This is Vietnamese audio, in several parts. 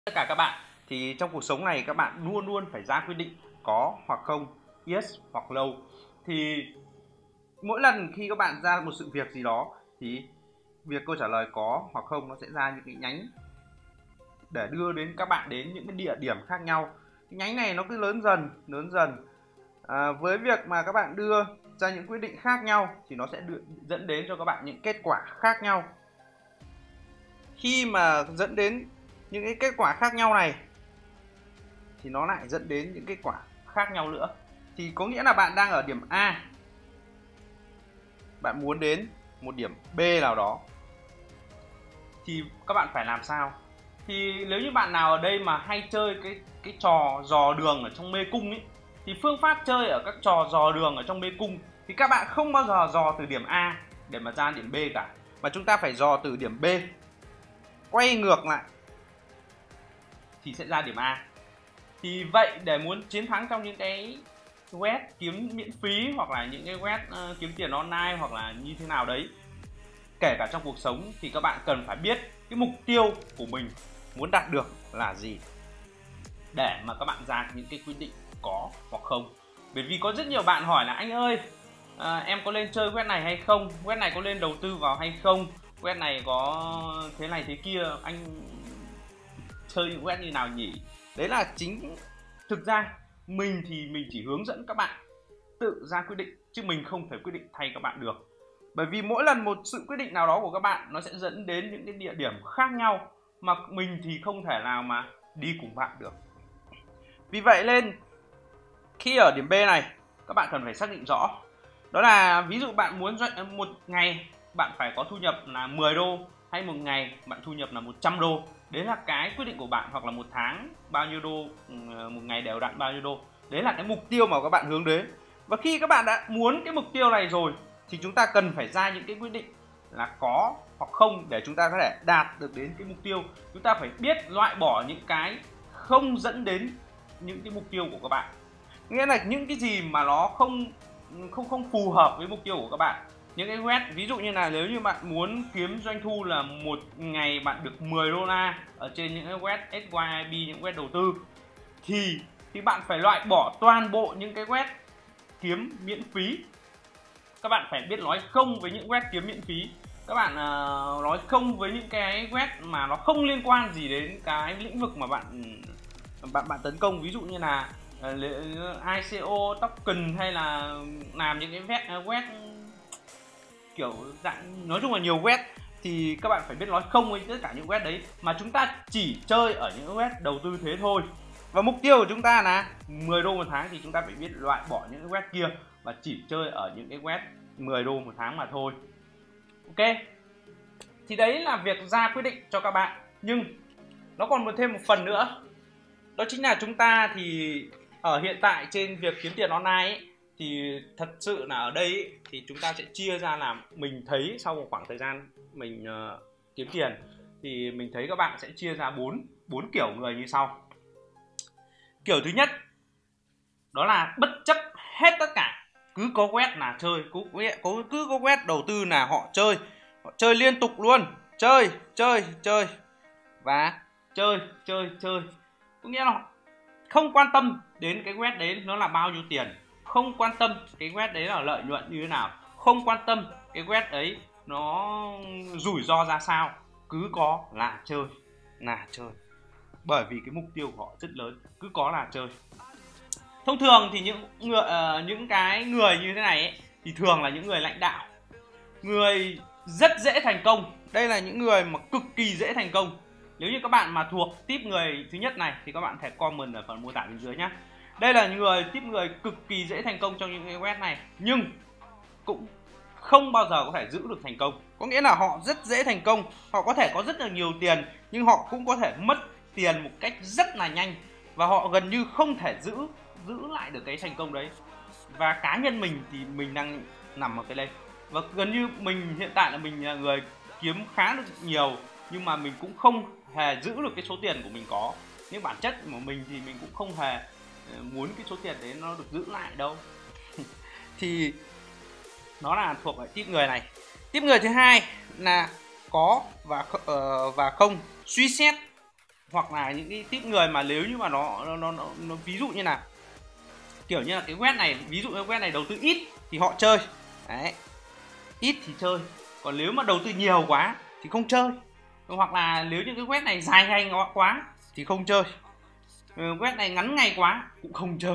Tất cả các bạn thì trong cuộc sống này các bạn luôn luôn phải ra quyết định có hoặc không, yes hoặc no. Thì mỗi lần khi các bạn ra một sự việc gì đó thì việc câu trả lời có hoặc không nó sẽ ra những cái nhánh để đưa đến các bạn đến những cái địa điểm khác nhau. Cái nhánh này nó cứ lớn dần. Với việc mà các bạn đưa ra những quyết định khác nhau thì nó sẽ dẫn đến cho các bạn những kết quả khác nhau. Khi mà dẫn đến những cái kết quả khác nhau này thì nó lại dẫn đến những kết quả khác nhau nữa. Thì có nghĩa là bạn đang ở điểm A, bạn muốn đến một điểm B nào đó thì các bạn phải làm sao? Thì nếu như bạn nào ở đây mà hay chơi cái trò dò đường ở trong mê cung ấy, thì phương pháp chơi ở các trò dò đường ở trong mê cung thì các bạn không bao giờ dò từ điểm A để mà ra điểm B cả, mà chúng ta phải dò từ điểm B quay ngược lại thì sẽ ra điểm A. Thì vậy để muốn chiến thắng trong những cái web kiếm miễn phí hoặc là những cái web kiếm tiền online hoặc là như thế nào đấy, kể cả trong cuộc sống, thì các bạn cần phải biết cái mục tiêu của mình muốn đạt được là gì để mà các bạn ra những cái quyết định có hoặc không. Bởi vì có rất nhiều bạn hỏi là anh ơi, em có lên chơi web này hay không, web này có lên đầu tư vào hay không, web này có thế này thế kia, anh chơi những web như nào nhỉ. Đấy là thực ra mình thì mình chỉ hướng dẫn các bạn tự ra quyết định, chứ mình không thể quyết định thay các bạn được. Bởi vì mỗi lần một sự quyết định nào đó của các bạn nó sẽ dẫn đến những cái địa điểm khác nhau mà mình thì không thể nào mà đi cùng bạn được. Vì vậy nên khi ở điểm B này các bạn cần phải xác định rõ, đó là ví dụ bạn muốn một ngày bạn phải có thu nhập là 10 đô hay một ngày bạn thu nhập là 100 đô. Đấy là cái quyết định của bạn, hoặc là một tháng bao nhiêu đô, một ngày đều đặn bao nhiêu đô. Đấy là cái mục tiêu mà các bạn hướng đến. Và khi các bạn đã muốn cái mục tiêu này rồi thì chúng ta cần phải ra những cái quyết định là có hoặc không để chúng ta có thể đạt được đến cái mục tiêu. Chúng ta phải biết loại bỏ những cái không dẫn đến những cái mục tiêu của các bạn. Nghĩa là những cái gì mà nó không phù hợp với mục tiêu của các bạn. Những cái web, ví dụ như là nếu như bạn muốn kiếm doanh thu là một ngày bạn được 10 đô la ở trên những cái web SYIB, những web đầu tư, thì bạn phải loại bỏ toàn bộ những cái web kiếm miễn phí. Các bạn phải biết nói không với những web kiếm miễn phí. Các bạn nói không với những cái web mà nó không liên quan gì đến cái lĩnh vực mà bạn tấn công. Ví dụ như là ICO, token, hay là làm những cái web kiểu dạng, nói chung là nhiều web, thì các bạn phải biết nói không với tất cả những web đấy, mà chúng ta chỉ chơi ở những web đầu tư thế thôi. Và mục tiêu của chúng ta là 10 đô một tháng thì chúng ta phải biết loại bỏ những web kia và chỉ chơi ở những cái web 10 đô một tháng mà thôi. Ok, thì đấy là việc ra quyết định cho các bạn. Nhưng nó còn thêm một phần nữa, đó chính là chúng ta thì ở hiện tại trên việc kiếm tiền online ấy, thì thật sự là ở đây ấy, thì chúng ta sẽ chia ra làm, mình thấy sau một khoảng thời gian mình kiếm tiền thì mình thấy các bạn sẽ chia ra bốn kiểu người như sau. Kiểu thứ nhất đó là bất chấp hết tất cả, cứ có web là chơi, cứ có web đầu tư là họ chơi liên tục luôn, chơi và chơi. Có nghĩa là không quan tâm đến cái web đấy nó là bao nhiêu tiền, không quan tâm cái web đấy là lợi nhuận như thế nào, không quan tâm cái web đấy nó rủi ro ra sao, cứ có là chơi. Bởi vì cái mục tiêu của họ rất lớn, cứ có là chơi. Thông thường thì những cái người như thế này ấy, thì thường là những người lãnh đạo, người rất dễ thành công. Đây là những người mà cực kỳ dễ thành công. Nếu như các bạn mà thuộc típ người thứ nhất này thì các bạn thể comment ở phần mô tả bên dưới nhé. Đây là típ người cực kỳ dễ thành công trong những cái web này, nhưng cũng không bao giờ có thể giữ được thành công. Có nghĩa là họ rất dễ thành công, họ có thể có rất là nhiều tiền, nhưng họ cũng có thể mất tiền một cách rất là nhanh, và họ gần như không thể giữ lại được cái thành công đấy. Và cá nhân mình thì mình đang nằm ở cái đây, và gần như mình hiện tại là mình là người kiếm khá được nhiều, nhưng mà mình cũng không hề giữ được cái số tiền của mình có. Nhưng bản chất của mình thì mình cũng không hề muốn cái số tiền đấy nó được giữ lại đâu. Thì nó là thuộc ở típ người này. Típ người thứ hai là có và không suy xét hoặc là những cái tip người mà nếu như mà nó ví dụ như là kiểu như là cái web này, ví dụ như web này đầu tư ít thì họ chơi đấy, ít thì chơi, còn nếu mà đầu tư nhiều quá thì không chơi, hoặc là nếu như cái web này dài ngày quá thì không chơi, web này ngắn ngày quá cũng không chơi,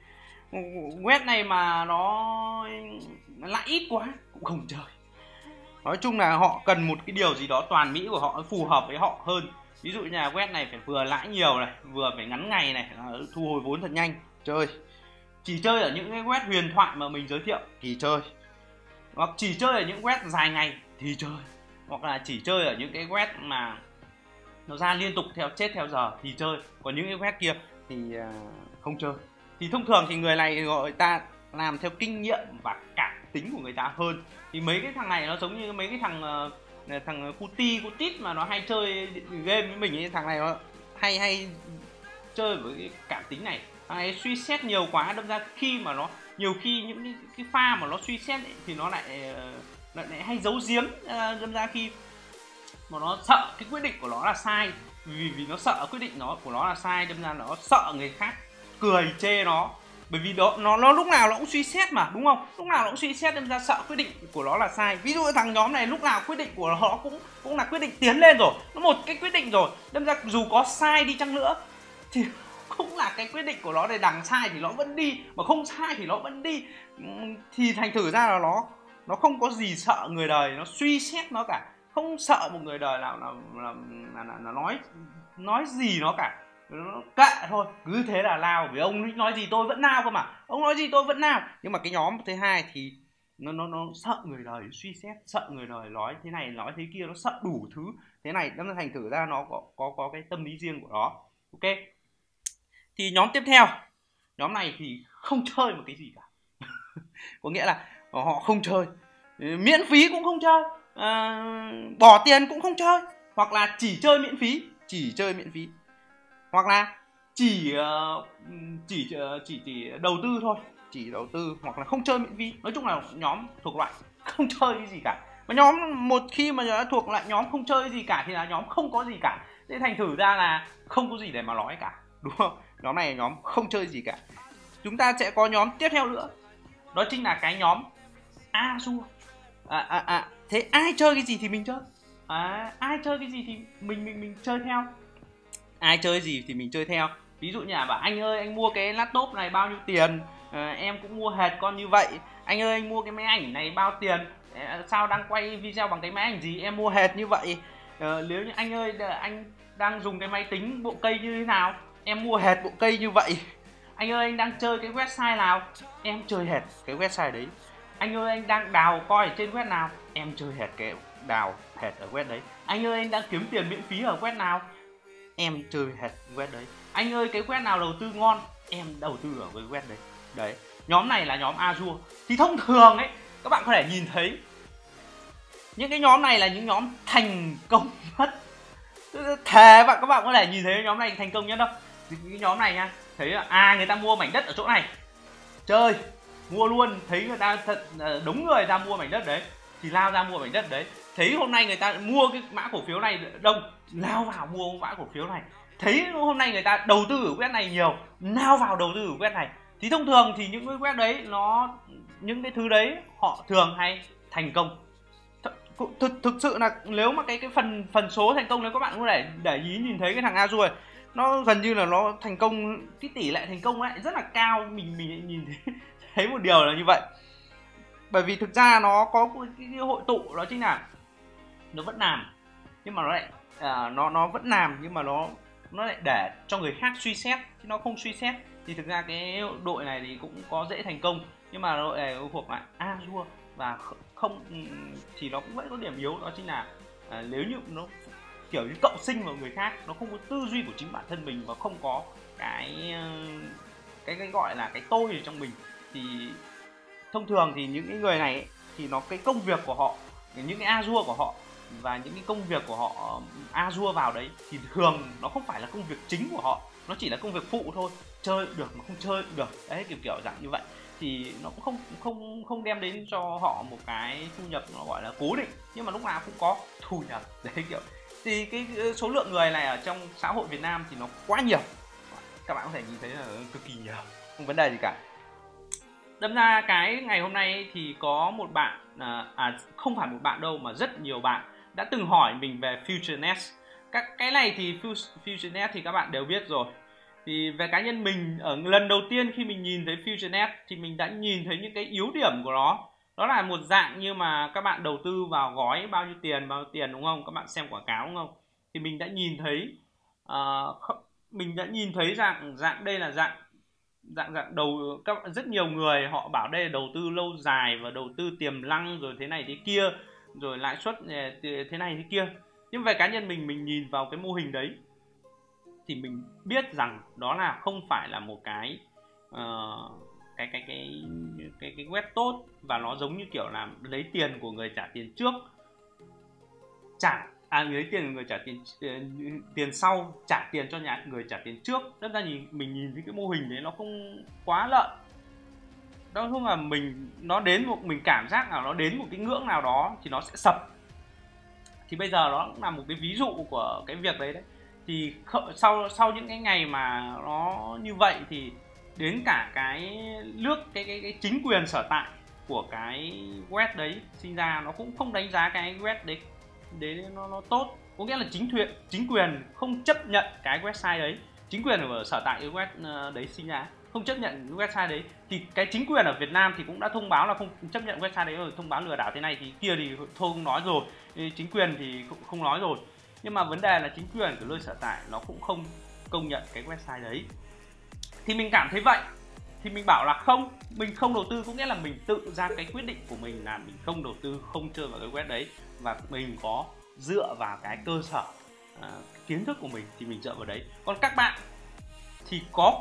web này mà nó lại ít quá cũng không chơi. Nói chung là họ cần một cái điều gì đó toàn mỹ của họ phù hợp với họ hơn. Ví dụ như là web này phải vừa lãi nhiều này, vừa phải ngắn ngày này, thu hồi vốn thật nhanh, chơi. Chỉ chơi ở những cái web huyền thoại mà mình giới thiệu thì chơi, hoặc chỉ chơi ở những web dài ngày thì chơi, hoặc là chỉ chơi ở những cái web mà nó ra liên tục theo chết theo giờ thì chơi, còn những cái web kia thì không chơi. Thì thông thường thì người này người ta làm theo kinh nghiệm và cảm tính của người ta hơn. Thì mấy cái thằng này nó giống như mấy cái thằng Cutit mà nó hay chơi game với mình ấy, thằng này nó hay chơi với cái cảm tính này, thằng này suy xét nhiều quá, đâm ra khi mà nó nhiều khi những cái pha mà nó suy xét ấy, thì nó lại hay giấu giếm, đâm ra khi mà nó sợ cái quyết định của nó là sai, vì nó sợ quyết định của nó là sai, đâm ra nó sợ người khác cười chê nó, bởi vì nó lúc nào nó cũng suy xét mà, đúng không, lúc nào nó cũng suy xét, đâm ra sợ quyết định của nó là sai. Ví dụ thằng nhóm này lúc nào quyết định của nó cũng là quyết định tiến lên rồi, nó một cái quyết định rồi, đâm ra dù có sai đi chăng nữa thì cũng là cái quyết định của nó, để đằng sai thì nó vẫn đi, mà không sai thì nó vẫn đi, thì thành thử ra là nó không có gì sợ người đời nó suy xét nó cả, không sợ một người đời nào là nói gì nó cả, nó kệ thôi, cứ thế là lao, vì ông nói gì tôi vẫn lao cơ mà, ông nói gì tôi vẫn lao. Nhưng mà cái nhóm thứ hai thì nó sợ người đời suy xét, sợ người đời nói thế này nói thế kia, nó sợ đủ thứ thế này, nó thành thử ra nó có cái tâm lý riêng của nó. Ok, thì nhóm tiếp theo, nhóm này thì không chơi một cái gì cả có nghĩa là họ không chơi, miễn phí cũng không chơi, bỏ tiền cũng không chơi, hoặc là chỉ chơi miễn phí, hoặc là chỉ đầu tư thôi, chỉ đầu tư, hoặc là không chơi miễn phí. Nói chung là nhóm thuộc loại không chơi cái gì cả. Mà nhóm một khi mà đã thuộc lại nhóm không chơi cái gì cả thì là nhóm không có gì cả, thế thành thử ra là không có gì để mà nói cả, đúng không? Nhóm này là nhóm không chơi gì cả. Chúng ta sẽ có nhóm tiếp theo nữa, đó chính là cái nhóm Azure. Thế ai chơi cái gì thì mình chơi, ai chơi cái gì thì mình chơi theo, ai chơi gì thì mình chơi theo. Ví dụ như là bảo anh ơi anh mua cái laptop này bao nhiêu tiền, em cũng mua hệt con như vậy. Anh ơi anh mua cái máy ảnh này bao tiền, sao đang quay video bằng cái máy ảnh gì, em mua hệt như vậy. Nếu như anh ơi anh đang dùng cái máy tính bộ cây như thế nào, em mua hệt bộ cây như vậy. Anh ơi anh đang chơi cái website nào, em chơi hệt cái website đấy. Anh ơi anh đang đào coi ở trên web nào, em chơi hệt cái đào hệt ở web đấy. Anh ơi anh đang kiếm tiền miễn phí ở web nào, em chơi hệt web đấy. Anh ơi cái web nào đầu tư ngon, em đầu tư ở cái web đấy. Đấy, nhóm này là nhóm Azure. Thì thông thường ấy, các bạn có thể nhìn thấy những cái nhóm này là những nhóm thành công nhất. Thề các bạn có thể nhìn thấy nhóm này thành công nhất đâu. Thì cái nhóm này nha, thấy là người ta mua mảnh đất ở chỗ này, chơi, mua luôn. Thấy người ta thật đúng người ta mua mảnh đất đấy thì lao ra mua mảnh đất đấy. Thấy hôm nay người ta mua cái mã cổ phiếu này đông, lao vào mua mã cổ phiếu này. Thấy hôm nay người ta đầu tư ở web này nhiều, lao vào đầu tư ở web này. Thì thông thường thì những cái web đấy những cái thứ đấy họ thường hay thành công. Thực sự là nếu mà cái phần số thành công, nếu các bạn có để ý nhìn thấy cái thằng Azure này, nó gần như là nó thành công, cái tỷ lệ thành công ấy rất là cao. Mình nhìn thấy một điều là như vậy. Bởi vì thực ra nó có cái hội tụ, đó chính là nó vẫn làm nhưng mà nó lại nó vẫn làm nhưng mà nó lại để cho người khác suy xét, chứ nó không suy xét. Thì thực ra cái đội này thì cũng có dễ thành công, nhưng mà đội này thuộc lại Azure và không thì nó cũng vẫn có điểm yếu, đó chính là nếu như nó kiểu như cộng sinh vào người khác, nó không có tư duy của chính bản thân mình và không có cái gọi là cái tôi ở trong mình, thì thông thường thì những cái người này ấy, thì nó cái công việc của họ, những cái Azure của họ và những cái công việc của họ Azure vào đấy thì thường nó không phải là công việc chính của họ, nó chỉ là công việc phụ thôi, chơi được mà không chơi được đấy, kiểu dạng như vậy. Thì nó cũng không đem đến cho họ một cái thu nhập nó gọi là cố định, nhưng mà lúc nào cũng có thu nhập đấy, Thì cái số lượng người này ở trong xã hội Việt Nam thì nó quá nhiều, các bạn có thể nhìn thấy là cực kỳ nhiều, không vấn đề gì cả. Đâm ra cái ngày hôm nay thì có một bạn, không phải một bạn đâu mà rất nhiều bạn đã từng hỏi mình về FutureNet. Cái này thì FutureNet thì các bạn đều biết rồi. Thì về cá nhân mình, ở lần đầu tiên khi mình nhìn thấy FutureNet thì mình đã nhìn thấy những cái yếu điểm của nó. Đó là một dạng như mà các bạn đầu tư vào gói bao nhiêu tiền đúng không? Các bạn xem quảng cáo đúng không? Thì mình đã nhìn thấy dạng đây là dạng đầu, rất nhiều người họ bảo đây là đầu tư lâu dài và đầu tư tiềm năng rồi thế này thế kia, rồi lãi suất thế này thế kia. Nhưng về cá nhân mình nhìn vào cái mô hình đấy thì mình biết rằng đó là không phải là một cái web tốt, và nó giống như kiểu là lấy tiền của người trả tiền trước, lấy tiền của người trả tiền sau, trả tiền cho người trả tiền trước. Rất ra mình nhìn thấy cái mô hình đấy nó không quá lợi. Đó không là mình cảm giác là nó đến một cái ngưỡng nào đó thì nó sẽ sập. Thì bây giờ nó cũng là một cái ví dụ của cái việc đấy. Thì sau những cái ngày mà nó như vậy thì đến cả cái cái chính quyền sở tại của cái web đấy sinh ra nó cũng không đánh giá cái web đấy nó tốt. Có nghĩa là chính quyền không chấp nhận cái website đấy. Chính quyền ở sở tại cái web đấy sinh ra không chấp nhận cái website đấy, thì cái chính quyền ở Việt Nam thì cũng đã thông báo là không chấp nhận website đấy rồi, thông báo lừa đảo thế này thì kia thì thôi không nói rồi, chính quyền thì không nói rồi. Nhưng mà vấn đề là chính quyền của nơi sở tại nó cũng không công nhận cái website đấy. Thì mình cảm thấy vậy thì mình bảo là không, mình không đầu tư, có nghĩa là mình tự ra cái quyết định của mình là mình không đầu tư, không chơi vào cái web đấy, và mình có dựa vào cái cơ sở kiến thức của mình thì mình dựa vào đấy. Còn các bạn thì có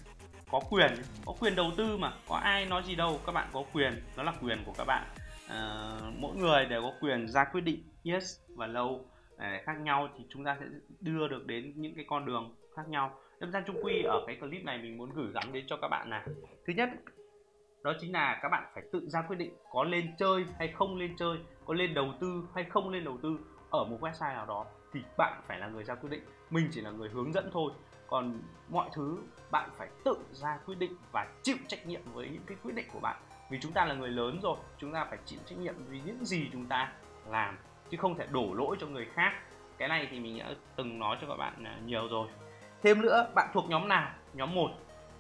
quyền đầu tư mà, có ai nói gì đâu, các bạn có quyền, đó là quyền của các bạn. Mỗi người đều có quyền ra quyết định yes và no khác nhau, thì chúng ta sẽ đưa được đến những cái con đường khác nhau. Đâm ra chung quy ở cái clip này mình muốn gửi gắm đến cho các bạn là, thứ nhất đó chính là các bạn phải tự ra quyết định có lên chơi hay không lên chơi, có lên đầu tư hay không lên đầu tư ở một website nào đó, thì bạn phải là người ra quyết định, mình chỉ là người hướng dẫn thôi. Còn mọi thứ bạn phải tự ra quyết định và chịu trách nhiệm với những cái quyết định của bạn, vì chúng ta là người lớn rồi, chúng ta phải chịu trách nhiệm vì những gì chúng ta làm, chứ không thể đổ lỗi cho người khác. Cái này thì mình đã từng nói cho các bạn nhiều rồi. Thêm nữa, bạn thuộc nhóm nào? Nhóm 1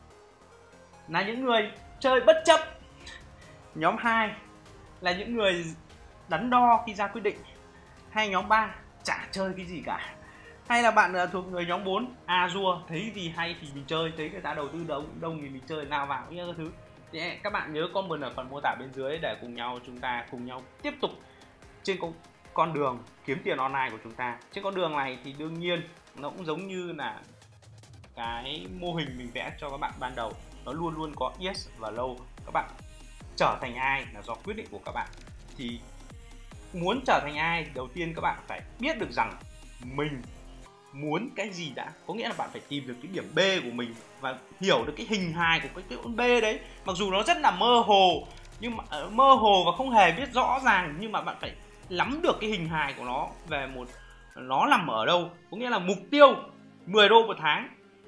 là những người chơi bất chấp. Nhóm 2 là những người đắn đo khi ra quyết định. Hay nhóm 3 chả chơi cái gì cả. Hay là bạn thuộc người nhóm 4 rua, thấy gì hay thì mình chơi, thấy người ta đầu tư đông thì mình chơi nào vào những cái thứ. Thì các bạn nhớ comment ở phần mô tả bên dưới để chúng ta cùng nhau tiếp tục trên con đường kiếm tiền online của chúng ta. Trên con đường này thì đương nhiên nó cũng giống như là cái mô hình mình vẽ cho các bạn ban đầu, nó luôn luôn có yes và no. Các bạn trở thành ai là do quyết định của các bạn. Thì muốn trở thành ai, đầu tiên các bạn phải biết được rằng mình muốn cái gì đã. Có nghĩa là bạn phải tìm được cái điểm B của mình và hiểu được cái hình hài của cái B đấy. Mặc dù nó rất là mơ hồ, nhưng mà mơ hồ và không hề biết rõ ràng, nhưng mà bạn phải nắm được cái hình hài của nó về nó nằm ở đâu. Có nghĩa là mục tiêu 10 đô một tháng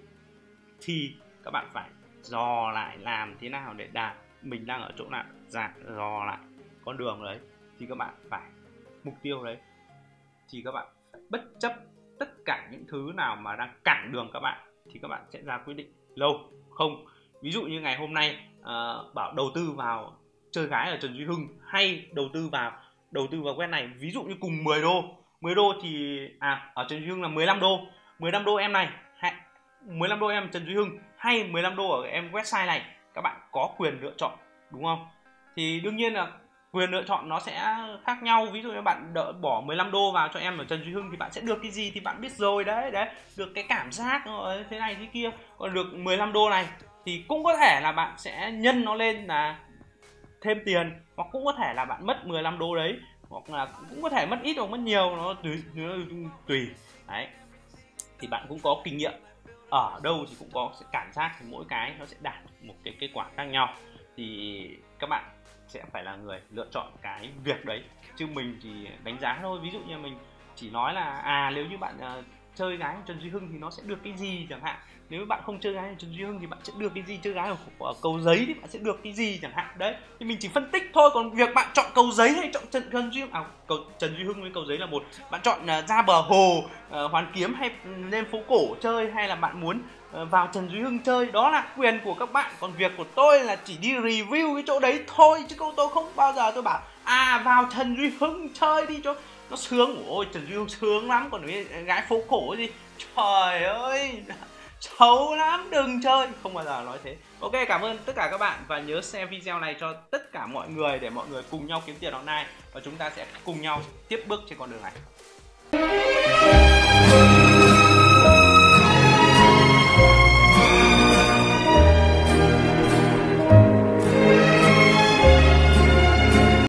thì các bạn phải dò lại làm thế nào để đạt, mình đang ở chỗ nào, dò lại con đường đấy, thì các bạn phải mục tiêu đấy, thì các bạn phải bất chấp tất cả những thứ nào mà đang cản đường các bạn, thì các bạn sẽ ra quyết định lâu không. Ví dụ như ngày hôm nay bảo đầu tư vào chơi gái ở Trần Duy Hưng, hay đầu tư vào web này, ví dụ như cùng 10 đô thì ở Trần Duy Hưng là 15 đô em này, 15 đô em Trần Duy Hưng, hay 15 đô ở em website này, các bạn có quyền lựa chọn, đúng không? Thì đương nhiên là quyền lựa chọn nó sẽ khác nhau. Ví dụ như bạn bỏ 15 đô vào cho em ở Trần Duy Hưng thì bạn sẽ được cái gì thì bạn biết rồi đấy, được cái cảm giác thế này thế kia. Còn được 15 đô này thì cũng có thể là bạn sẽ nhân nó lên là thêm tiền, hoặc cũng có thể là bạn mất 15 đô đấy, hoặc là cũng có thể mất ít hoặc mất nhiều, nó tùy đấy. Thì bạn cũng có kinh nghiệm, ở đâu thì cũng có sẽ cảm giác, thì mỗi cái nó sẽ đạt một cái kết quả khác nhau, thì các bạn sẽ phải là người lựa chọn cái việc đấy, chứ mình chỉ đánh giá thôi. Ví dụ như mình chỉ nói là nếu như bạn chơi gái của Trần Duy Hưng thì nó sẽ được cái gì chẳng hạn, nếu bạn không chơi gái của Trần Duy Hưng thì bạn sẽ được cái gì, chơi gái ở Cầu Giấy thì bạn sẽ được cái gì chẳng hạn. Đấy thì mình chỉ phân tích thôi, còn việc bạn chọn Cầu Giấy hay chọn Trần Duy Hưng, Trần Duy Hưng với Cầu Giấy là một, bạn chọn ra bờ hồ Hoàn Kiếm hay lên phố cổ chơi, hay là bạn muốn vào Trần Duy Hưng chơi, đó là quyền của các bạn. Còn việc của tôi là chỉ đi review cái chỗ đấy thôi, chứ tôi không bao giờ tôi bảo vào Trần Duy Hưng chơi đi cho nó sướng. Ôi Trần Duy Hưng sướng lắm, còn cái gái phố cổ gì trời ơi xấu lắm, đừng chơi, không bao giờ nói thế. Ok, cảm ơn tất cả các bạn và nhớ share video này cho tất cả mọi người để mọi người cùng nhau kiếm tiền online và chúng ta sẽ cùng nhau tiếp bước trên con đường này.